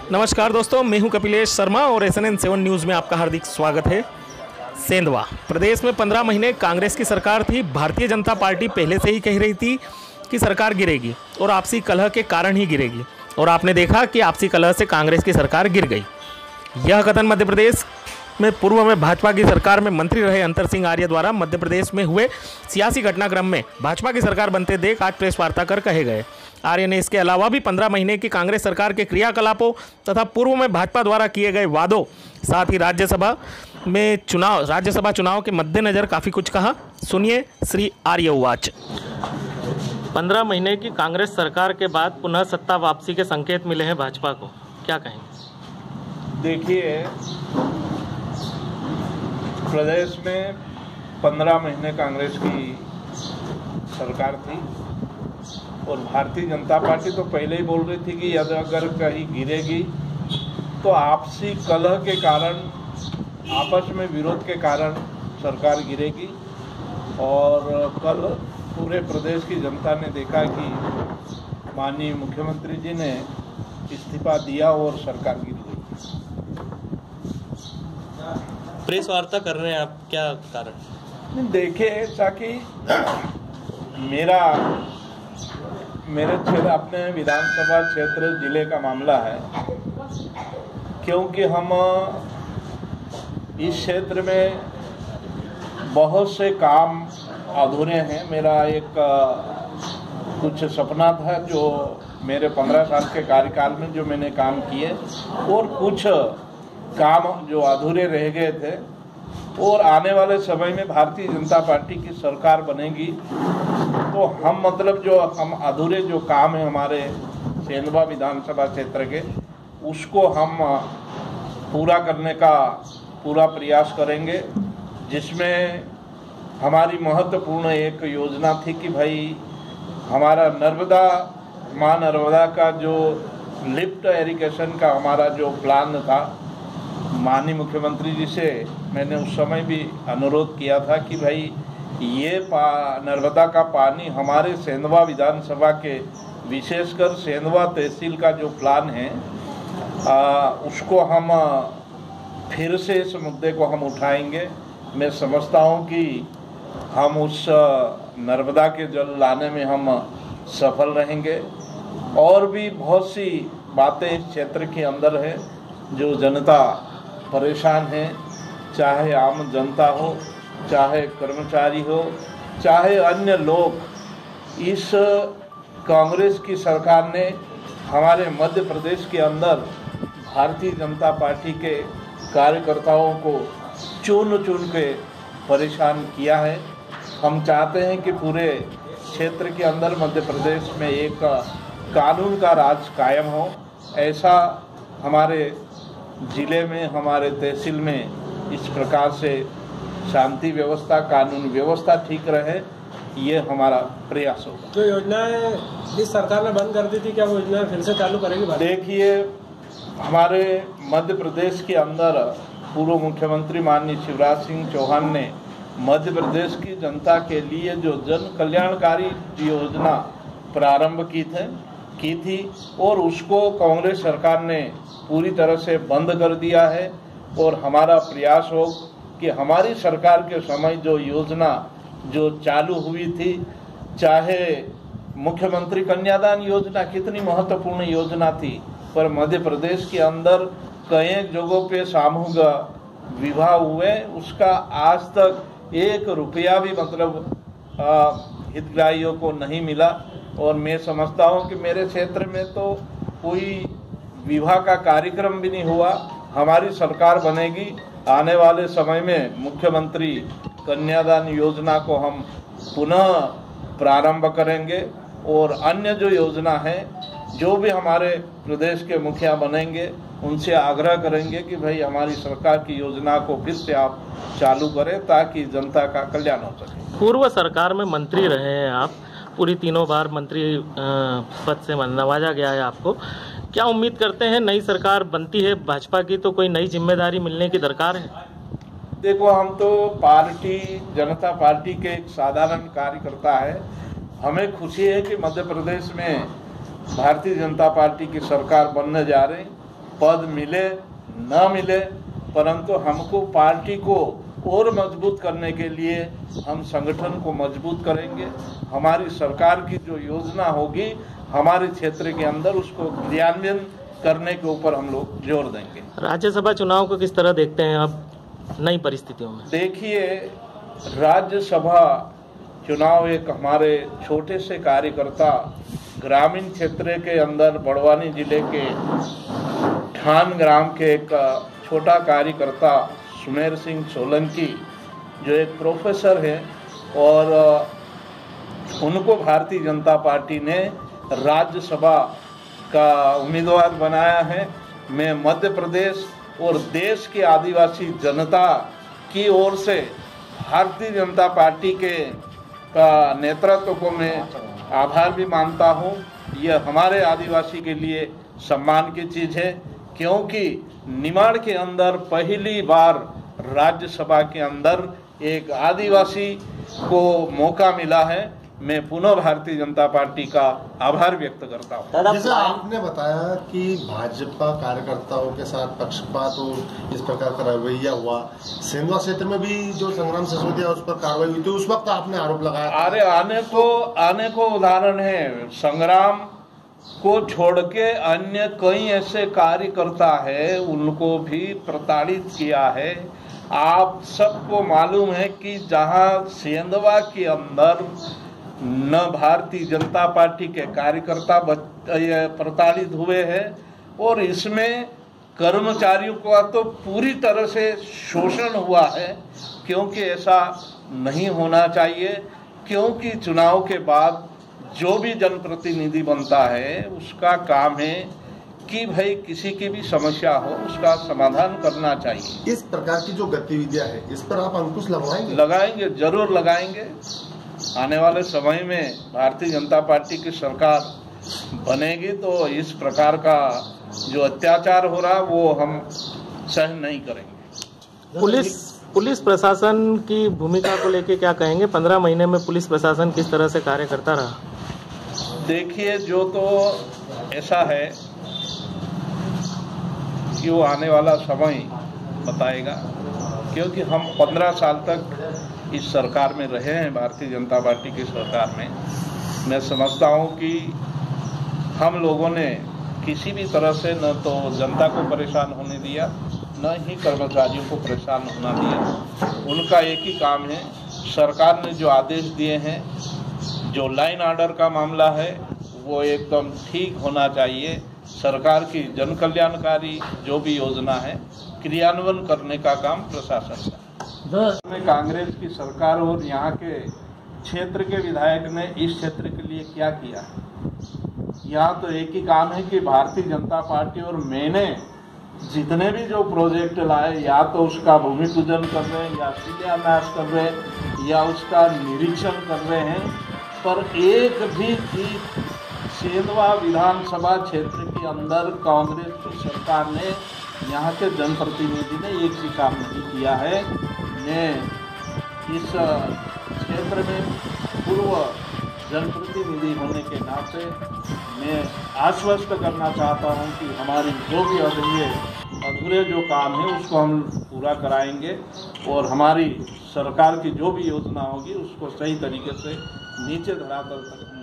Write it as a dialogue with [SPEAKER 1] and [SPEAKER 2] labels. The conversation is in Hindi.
[SPEAKER 1] नमस्कार दोस्तों, मैं हूं कपिलेश शर्मा और SNN 7 न्यूज़ में आपका हार्दिक स्वागत है। सेंधवा प्रदेश में 15 महीने कांग्रेस की सरकार थी। भारतीय जनता पार्टी पहले से ही कह रही थी कि सरकार गिरेगी और आपसी कलह के कारण ही गिरेगी, और आपने देखा कि आपसी कलह से कांग्रेस की सरकार गिर गई। यह कथन मध्य प्रदेश में पूर्व में भाजपा की सरकार में मंत्री रहे अंतर सिंह आर्य द्वारा मध्य प्रदेश में हुए सियासी घटनाक्रम में भाजपा की सरकार बनते देख आज प्रेस वार्ता कर कहे गए। आर्य ने इसके अलावा भी 15 महीने की कांग्रेस सरकार के क्रियाकलापों तथा पूर्व में भाजपा द्वारा किए गए वादों, साथ ही राज्यसभा चुनाव के मद्देनजर काफ़ी कुछ कहा। सुनिए श्री आर्य उवाच। 15 महीने की कांग्रेस सरकार के बाद पुनः सत्ता वापसी के संकेत मिले हैं भाजपा को, क्या कहेंगे?
[SPEAKER 2] देखिए, प्रदेश में 15 महीने कांग्रेस की सरकार थी और भारतीय जनता पार्टी तो पहले ही बोल रही थी कि यदि अगर कहीं गिरेगी तो आपसी कलह के कारण, आपस में विरोध के कारण सरकार गिरेगी। और कल पूरे प्रदेश की जनता ने देखा कि माननीय मुख्यमंत्री जी ने इस्तीफा दिया और सरकार गिर गई।
[SPEAKER 1] प्रेस वार्ता कर रहे हैं आप, क्या कारण?
[SPEAKER 2] देखिए, ऐसा कि मेरे क्षेत्र, अपने विधानसभा क्षेत्र जिले का मामला है, क्योंकि हम इस क्षेत्र में बहुत से काम अधूरे हैं। मेरा एक कुछ सपना था जो मेरे 15 साल के कार्यकाल में जो मैंने काम किए, और कुछ काम जो अधूरे रह गए थे। और आने वाले समय में भारतीय जनता पार्टी की सरकार बनेगी तो हम हम अधूरे जो काम है हमारे सेंधवा विधानसभा क्षेत्र के, उसको हम पूरा करने का पूरा प्रयास करेंगे। जिसमें हमारी महत्वपूर्ण एक योजना थी कि भाई हमारा माँ नर्मदा का जो लिफ्ट इरिगेशन का हमारा जो प्लान था, माननीय मुख्यमंत्री जी से मैंने उस समय भी अनुरोध किया था कि भाई ये नर्मदा का पानी हमारे सेंधवा विधानसभा के, विशेषकर सेंधवा तहसील का जो प्लान है उसको हम फिर से इस मुद्दे को हम उठाएंगे। मैं समझता हूँ कि हम उस नर्मदा के जल लाने में हम सफल रहेंगे। और भी बहुत सी बातें इस क्षेत्र के अंदर है जो जनता परेशान है, चाहे आम जनता हो, चाहे कर्मचारी हो, चाहे अन्य लोग। इस कांग्रेस की सरकार ने हमारे मध्य प्रदेश के अंदर भारतीय जनता पार्टी के कार्यकर्ताओं को चुन के परेशान किया है। हम चाहते हैं कि पूरे क्षेत्र के अंदर मध्य प्रदेश में एक कानून का राज कायम हो। ऐसा हमारे जिले में, हमारे तहसील में इस प्रकार से शांति व्यवस्था, कानून व्यवस्था ठीक रहे, ये हमारा प्रयास होगा।
[SPEAKER 3] जो योजनाएं इस सरकार ने बंद कर दी थी, क्या वो योजनाएं फिर से चालू करेगी?
[SPEAKER 2] देखिए, हमारे मध्य प्रदेश के अंदर पूर्व मुख्यमंत्री माननीय शिवराज सिंह चौहान ने मध्य प्रदेश की जनता के लिए जो जन कल्याणकारी योजना प्रारंभ की थी और उसको कांग्रेस सरकार ने पूरी तरह से बंद कर दिया है। और हमारा प्रयास हो कि हमारी सरकार के समय जो योजना जो चालू हुई थी, चाहे मुख्यमंत्री कन्यादान योजना कितनी महत्वपूर्ण योजना थी, पर मध्य प्रदेश के अंदर कई जगहों पे सामूहिक विवाह हुए, उसका आज तक 1 रुपया भी हितग्राहियों को नहीं मिला। और मैं समझता हूँ कि मेरे क्षेत्र में तो कोई विवाह का कार्यक्रम भी नहीं हुआ। हमारी सरकार बनेगी, आने वाले समय में मुख्यमंत्री कन्यादान योजना को हम पुनः प्रारंभ करेंगे। और अन्य जो योजना है, जो भी हमारे प्रदेश के मुखिया बनेंगे उनसे आग्रह करेंगे कि भाई हमारी सरकार की योजना को फिर से आप चालू करें ताकि जनता का कल्याण हो सके।
[SPEAKER 1] पूर्व सरकार में मंत्री रहे हैं आप, पूरी 3 बार मंत्री पद से नवाजा गया है आपको। क्या उम्मीद करते हैं नई सरकार बनती है भाजपा की तो कोई नई जिम्मेदारी मिलने की दरकार है?
[SPEAKER 2] देखो, हम तो जनता पार्टी के एक साधारण कार्यकर्ता है। हमें खुशी है कि मध्य प्रदेश में भारतीय जनता पार्टी की सरकार बनने जा रही। पद मिले न मिले, परंतु हमको पार्टी को और मजबूत करने के लिए हम संगठन को मजबूत करेंगे। हमारी सरकार की जो योजना होगी हमारे क्षेत्र के अंदर उसको क्रियान्वयन करने के ऊपर हम लोग जोर देंगे।
[SPEAKER 1] राज्यसभा चुनाव को किस तरह देखते हैं आप नई परिस्थितियों में?
[SPEAKER 2] देखिए, राज्यसभा चुनाव एक हमारे छोटे से कार्यकर्ता ग्रामीण क्षेत्र के अंदर बड़वानी जिले के ठान ग्राम के एक छोटा कार्यकर्ता सुमेर सिंह सोलंकी जो एक प्रोफेसर है और उनको भारतीय जनता पार्टी ने राज्यसभा का उम्मीदवार बनाया है। मैं मध्य प्रदेश और देश की आदिवासी जनता की ओर से भारतीय जनता पार्टी के नेतृत्व को मैं आभार भी मानता हूं। यह हमारे आदिवासी के लिए सम्मान की चीज़ है, क्योंकि निमाड़ के अंदर पहली बार राज्यसभा के अंदर एक आदिवासी को मौका मिला है। मैं पुनः भारतीय जनता पार्टी का आभार व्यक्त करता हूं।
[SPEAKER 4] जैसे आपने बताया कि भाजपा कार्यकर्ताओं के साथ पक्षपात और इस प्रकार का रवैया हुआ, सेंधवा क्षेत्र में भी जो संग्राम सिसोदिया उस पर कार्रवाई हुई थी, उस वक्त आपने आरोप लगाया।
[SPEAKER 2] अरे आने को उदाहरण है। संग्राम को छोड़ के अन्य कई ऐसे कार्यकर्ता है उनको भी प्रताड़ित किया है। आप सबको मालूम है कि जहां सेंधवा के अंदर न भारतीय जनता पार्टी के कार्यकर्ता प्रताड़ित हुए हैं और इसमें कर्मचारियों का तो पूरी तरह से शोषण हुआ है, क्योंकि ऐसा नहीं होना चाहिए। क्योंकि चुनाव के बाद जो भी जनप्रतिनिधि बनता है उसका काम है कि भाई किसी की भी समस्या हो उसका समाधान करना चाहिए।
[SPEAKER 4] इस प्रकार की जो गतिविधियां है इस पर आप अंकुश लगाएंगे?
[SPEAKER 2] लगाएंगे, जरूर लगाएंगे। आने वाले समय में भारतीय जनता पार्टी की सरकार बनेगी तो इस प्रकार का जो अत्याचार हो रहा वो हम सहन नहीं करेंगे।
[SPEAKER 1] पुलिस प्रशासन की भूमिका को लेकर क्या कहेंगे? 15 महीने में पुलिस प्रशासन किस तरह से कार्य करता रहा?
[SPEAKER 2] देखिए, जो तो ऐसा है कि वो आने वाला समय बताएगा, क्योंकि हम 15 साल तक इस सरकार में रहे हैं, भारतीय जनता पार्टी की सरकार में। मैं समझता हूं कि हम लोगों ने किसी भी तरह से न तो जनता को परेशान होने दिया, न ही कर्मचारियों को परेशान होना दिया। उनका एक ही काम है, सरकार ने जो आदेश दिए हैं, जो लाइन ऑर्डर का मामला है वो एकदम ठीक होना चाहिए। सरकार की जन कल्याणकारी जो भी योजना है क्रियान्वयन करने का काम प्रशासन का। कांग्रेस की सरकार और यहाँ के क्षेत्र के विधायक ने इस क्षेत्र के लिए क्या किया है? यहाँ तो एक ही काम है कि भारतीय जनता पार्टी और मैंने जितने भी जो प्रोजेक्ट लाए, या तो उसका भूमि पूजन कर रहे हैं, या शिलान्यास कर रहे हैं, या उसका निरीक्षण कर रहे हैं, पर एक भी चीज सेंधवा विधानसभा क्षेत्र के अंदर कांग्रेस की सरकार ने, यहाँ के जनप्रतिनिधि ने एक भी काम नहीं किया है। मैं इस क्षेत्र में पूर्व जनप्रतिनिधि होने के नाते मैं आश्वस्त करना चाहता हूं कि हमारी जो भी अधूरे जो काम है उसको हम पूरा कराएंगे और हमारी सरकार की जो भी योजना होगी उसको सही तरीके से नीचे धरातल तक